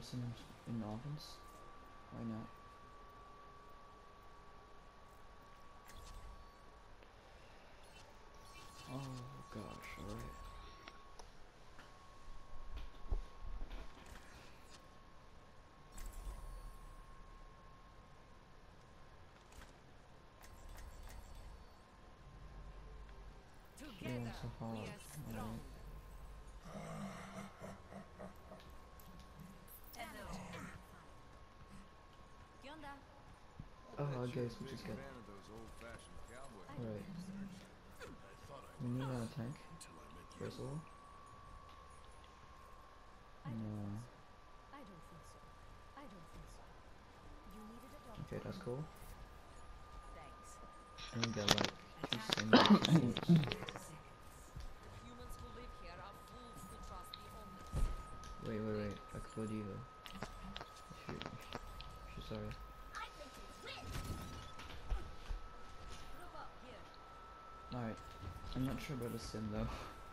Sim in offense? Why not? Oh gosh, alright. Together So far. we are strong. Hello. Yonda. Oh, I guess we just got. Fan of those old-fashioned cowboy. Alright. I thought I We need a tank. until I met you. First of all. No. I don't think so. I don't think so. You needed a doctor. Okay, that's cool. Thanks. And we got like 2 singles. Humans who live here are fools to trust the omnis. Wait. Explodivo. She's sorry. Group up here. Alright. I'm not sure about the sim though.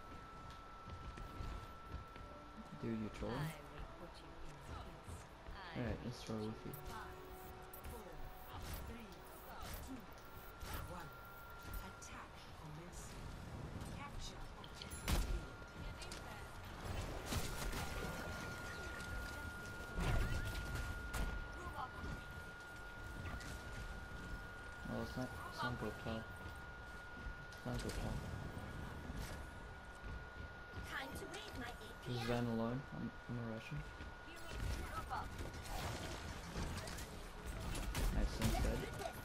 Dude, you trolling? I will put you in peace. Alright, let's troll with you. 5, 4, 3, 2, 1. Attack commencing. Capture objective A. Oh, it's not go top. It's not go top. Time to raise my Is APM. Van alone? I'm a Russian. Group up. Nice, Sim's dead.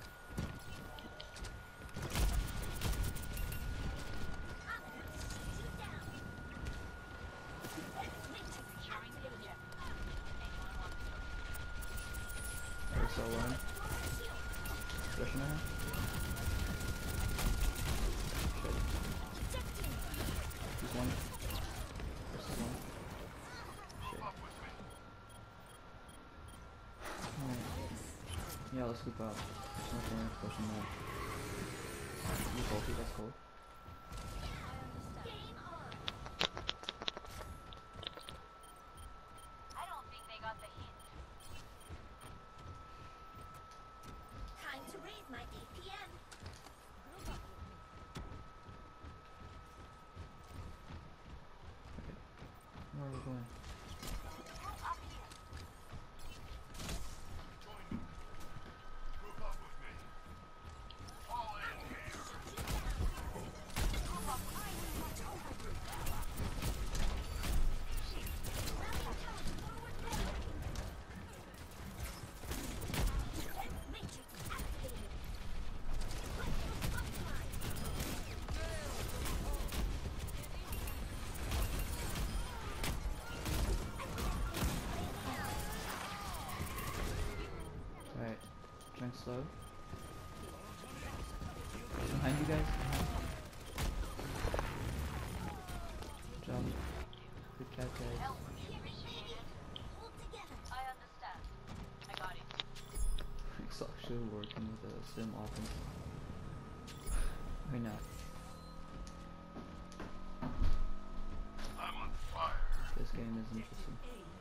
There's alone. Russian now? Shit. He's one. Versus one. Shit. Alright. Yeah, let's scoop out. There's nothing pushing that. You bulky, that's cool. Game on. I don't think they got the hint. Time to raise my APM. Where are we going? Group up here. Join me. Group up with me. Fall in here. Matrix activated. Alright. Drink slow. Behind you guys. Behind. Jump. Good cat guys. Help appreciated. Hold together. I understand. I got it. It's actually working with a sim offense. Why not? I'm on fire. This game is interesting.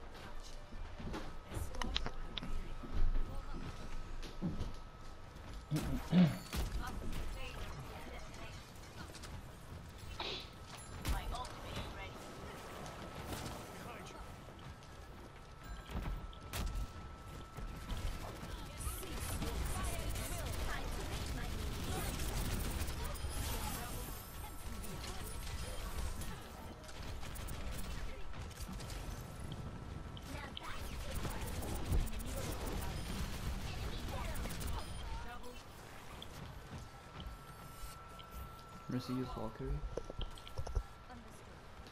My ultimate is ready. Behind you. Time to raise my APM. Now that's Mercy use Valkyrie. Understood.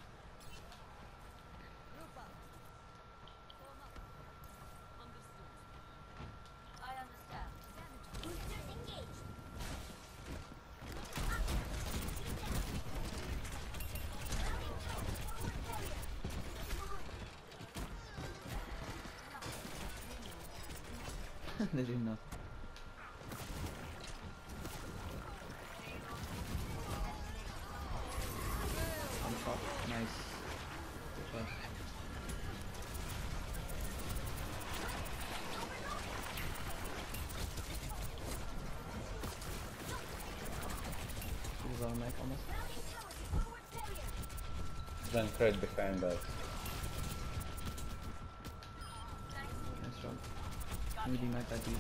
Group up. Form up. Understood. I understand. Boosters engaged. They do nothing. On top. Nice. Good job. mech almost. Then crate behind us. Nice job. I'm gonna be mech that easy.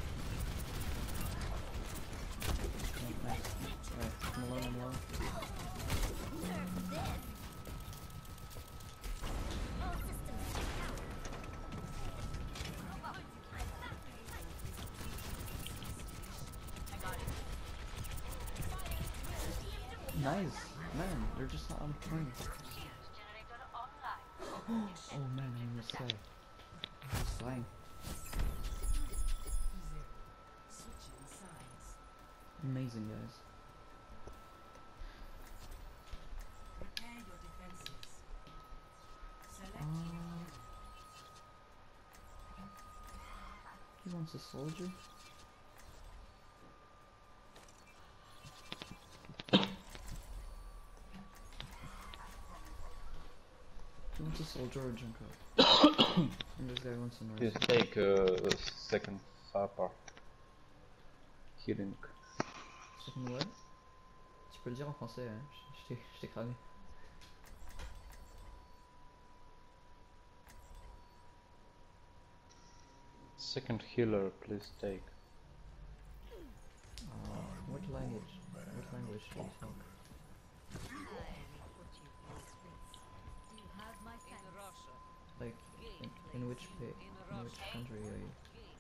Oh, nice. Alright, I'm alone, I'm alone. Nice! Man, they're just not on point. Generator online. Oh man, I'm gonna say. I'm just flying. Switching sides. Amazing, guys. Prepare your defenses. Select your hero. He wants a soldier? He wants a soldier or a junker. And this guy wants a Please nurse. take second supper. Healing. Second what? Tu peux le dire en français, hein? Je t'ai cramé. Second healer, please take. What language? What language do you talk? Like, in which country are you?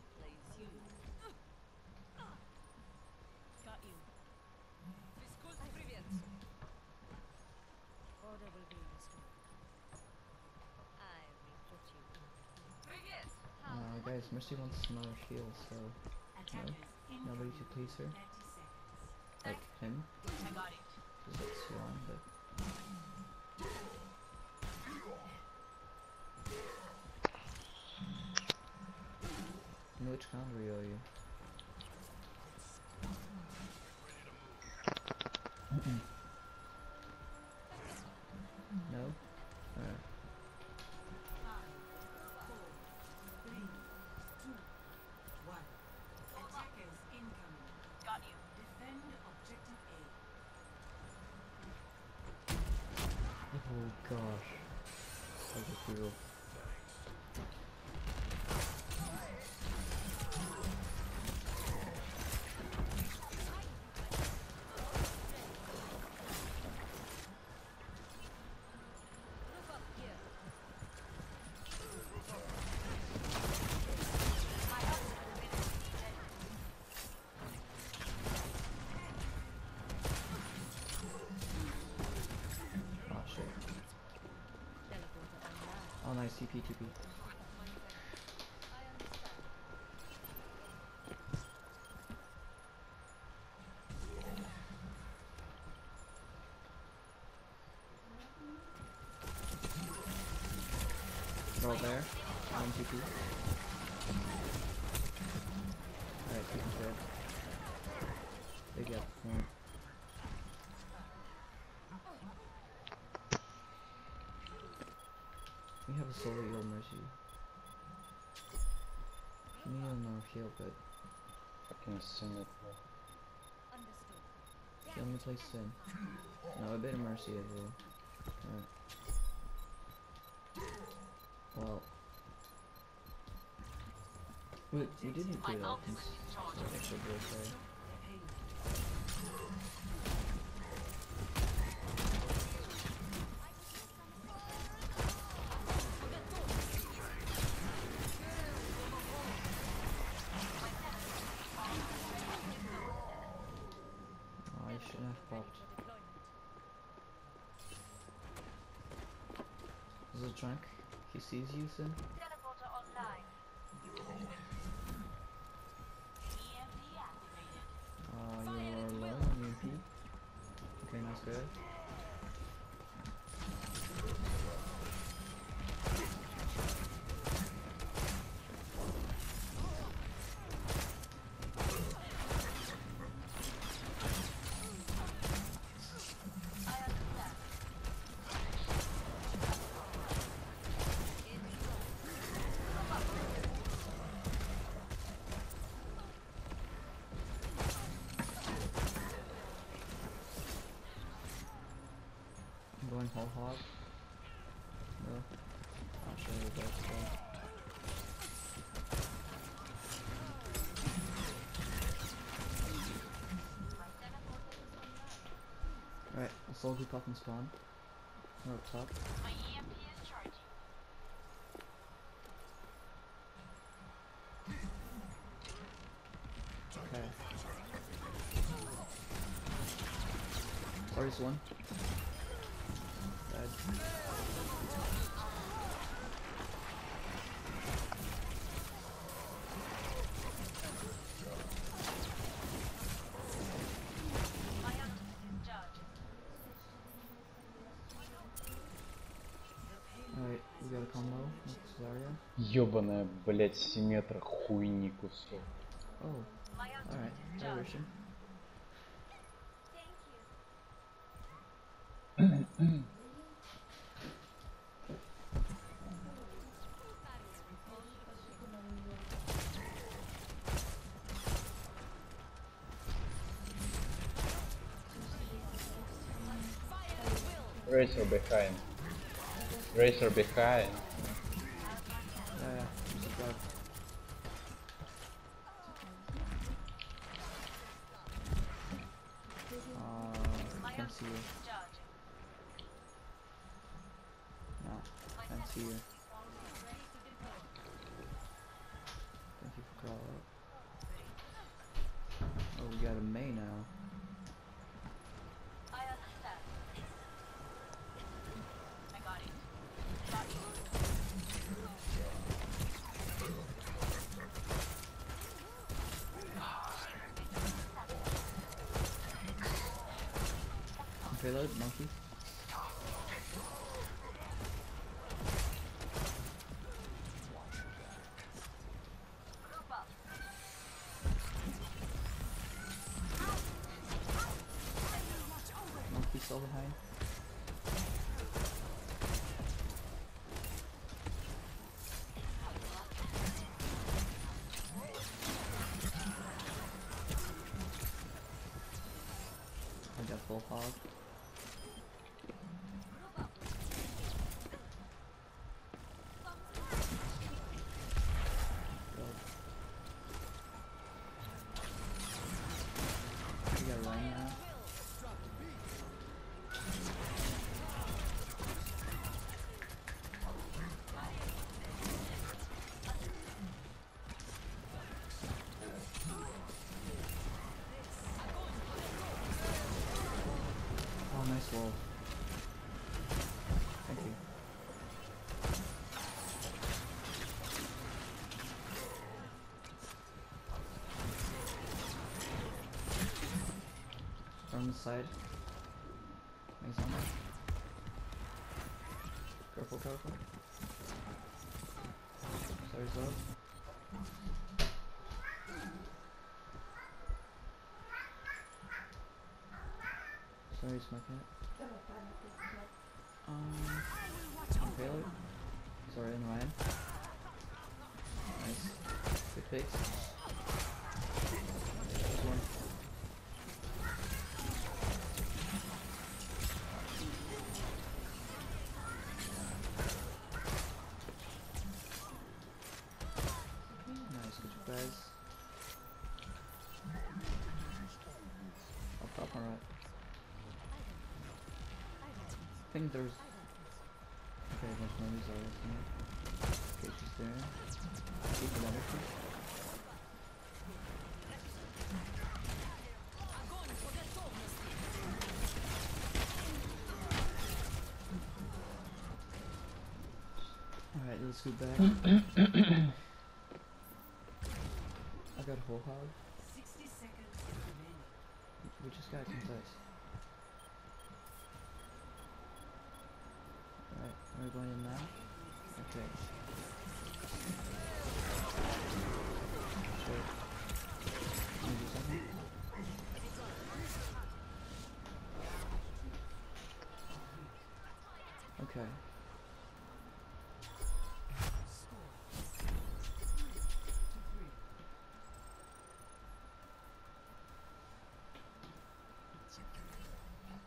Order will be restored. I will put you in. Guys, Mercy wants another heal, so Attackers nobody incoming. to please her. 30 seconds. Like him, I got it. because that's Swan, but in which country are you? No? Alright. 5, 4, 3, 2, 1. Attackers incoming. Got you. Defend objective A. Oh gosh. That was brutal. Oh shit. Oh nice, TP, TP. They're all there. One TP. Alright, TP's dead. They get one. We have a solo heal, Mercy. Give me another heal, but I can sing it. he only plays Sin. No, a bit of Mercy as well. Alright. Well. We didn't do that. So I should go say. Oh, I shouldn't have popped. There's a drunk. He sees you, Sin. Teleporter online. EMP activated. You're low on EMP. Okay, nice good. I understand. little bit, so. Alright, let's all group up and spawn. We're up top. My EMP is charging. Okay. Sorry, one. Dead. My ultimate is charging. Alright, we got a combo with Zarya. Ёбаная, блять, симметра хуйни кусок. Oh, My ultimate alright. is Hi, charging. Rishon. Racer behind. Racer behind. Yeah, just got. My Can't see you. ultimate is charging. No, My can't see you. sentence is ready to deploy. Thank you for call out. Oh, we got a May now. I understand. I got it. Got it. Payload, monkey. Group up. Monkey still behind. I got full hog. We got Ryan now. Oh, nice wall. Thank you. On the side. He's on there. Careful, careful. Sorry, Zod. Sorry, smoking it. Payload. Sorry, and Ryan. Nice. Good picks. There's one. Nice, good job, guys. Up top, alright. I think there's. Okay, there's no results in it. Okay, she's there. Keep the level, please. Alright, let's go back. I got whole hog. 60 seconds remaining. We just got some dice. Alright, are we going in now? Okay. Wait. Can you do something? Okay.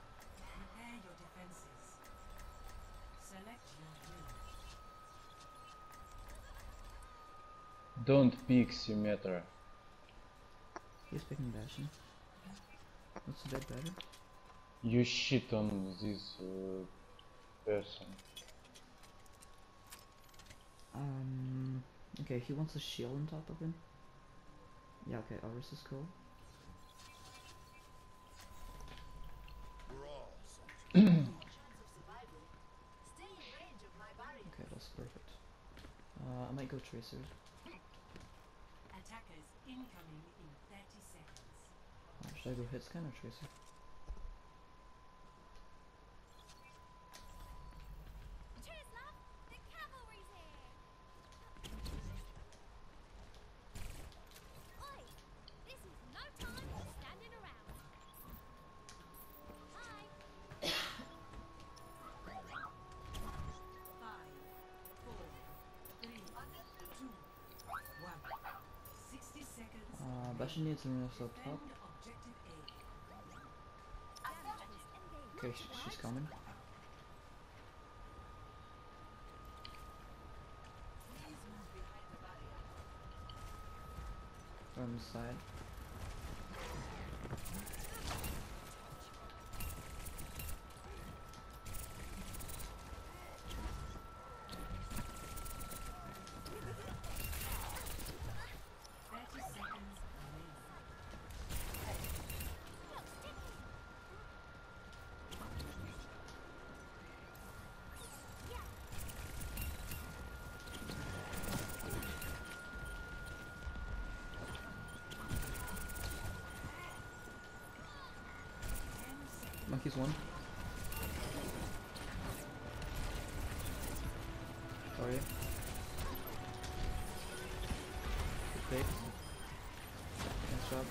Prepare your defenses. Select your drill. Don't pick Symmetra. He's picking Bastion. What's that better? You shit on this person. Okay, he wants a shield on top of him. Yeah, okay, ours is cool. We're all soldiers. Chance of survival. Stay in range of my barrier. Okay, that's perfect. I might go Tracer. Attackers incoming in 30 seconds. Should I go hit scan or Tracer? Cheers, love! The cavalry's here! Oi! This is no time for standing around. Hi! 5, 4, 3, 2, 1. 60 seconds. Bastion needs an up top. Defend objective A. Okay, she's coming. Please move behind the barrier. From the side. Monkey's one. Sorry. Good fake. Nice job.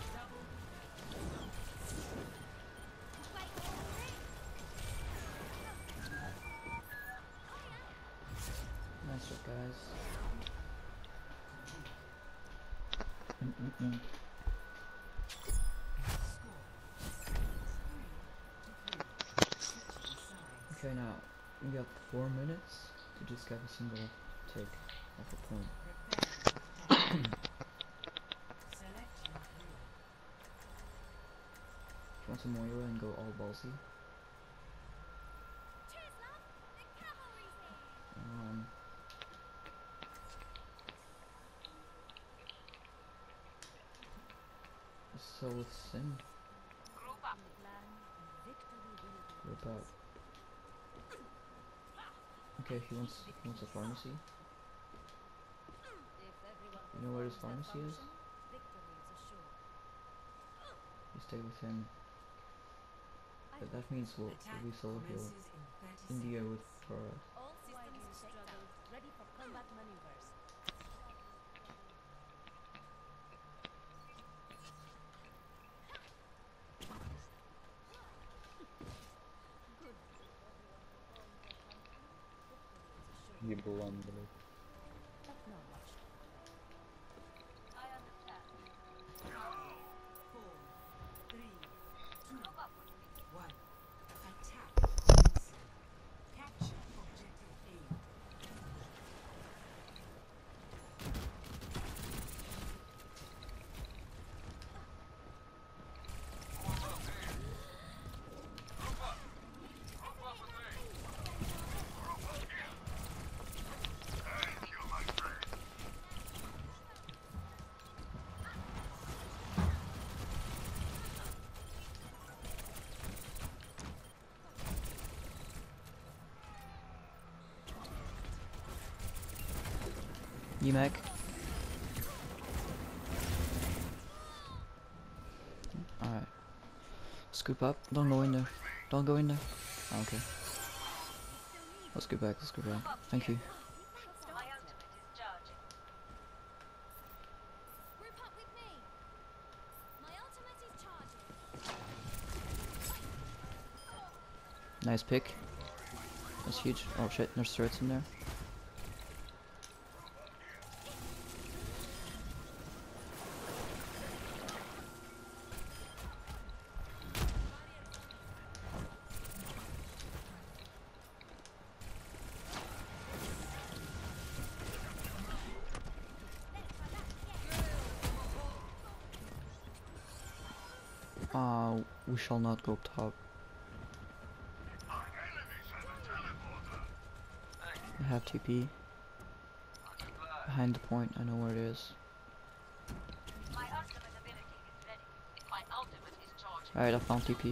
Nice job, guys. Okay, now we got 4 minutes to just get a single take of a point. Select your hero. If you want some Moira and go all ballsy, Cheers, love! The cavalry's here! so with Sim, Group up. group up. Okay, he wants a pharmacy. You know where his pharmacy is? You stay with him. But that means we'll be solo heal Commences in 30 India with seconds. Farah. All systems struggle. Ready for combat maneuvers. Еблан, блядь. Acknowledged. I understand. 4, 3, 2, Group up with me. 1. Attack commencing. Capture objective A. Thank you, my friend. UMAC. Alright. Scoop up. Don't go in there. Don't go in there. Oh, okay. Let's go back. Let's go back. Thank you. My ultimate is charging. Group up with me. My ultimate is charging. Nice pick. That's huge. Oh shit, there's turrets in there. No, we shall not go top. Our enemy sent a teleporter. I have TP. Behind the point, I know where it is. My ultimate ability is ready. My ultimate is charging. Alright, I found TP.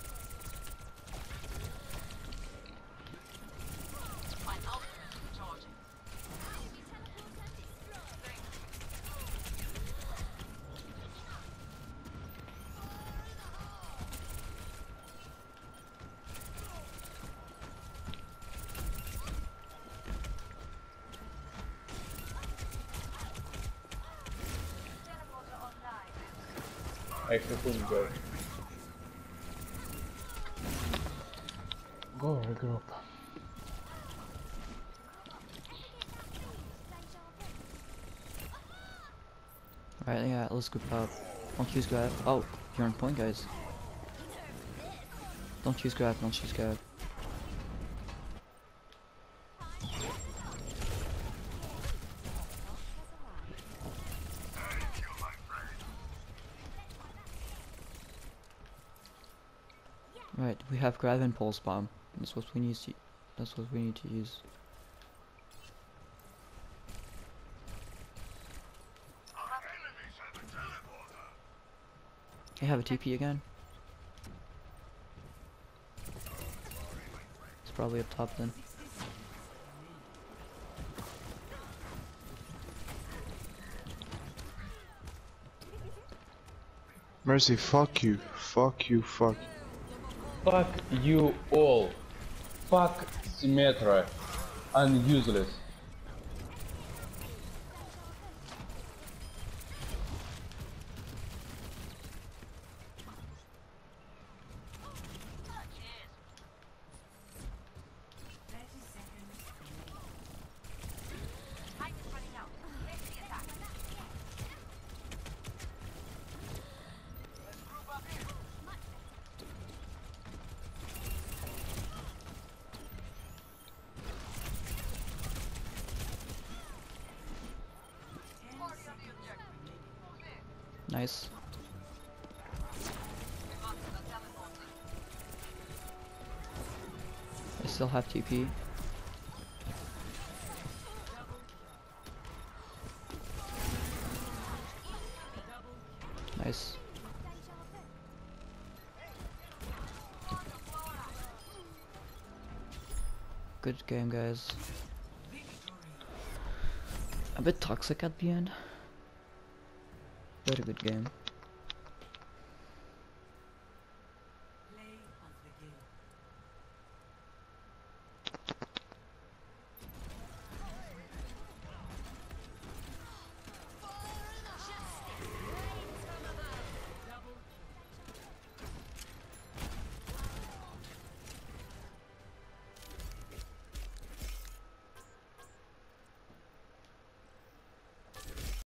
My ultimate is charging. Teleporter online. I could go. Go regroup. Alright, yeah, let's group up. Don't use grab. Oh, you're on point, guys. Don't use grab, don't use grab. Thank you, my friend. Right, we have grab and pulse bomb. That's what we need to. That's what we need to use. Our enemy sent a teleporter. I have a TP again. It's probably up top then. Mercy, fuck you. Fuck you, fuck. Fuck you all. Fuck Symmetra. And useless. Cheers. 30 seconds. Time is running out. Let's the attack. Let's group up here. Party on the objective. Who's in? Nice. We must have a teleporter. I still have TP. Nice. Good game, guys. A bit toxic at the end. But a good game.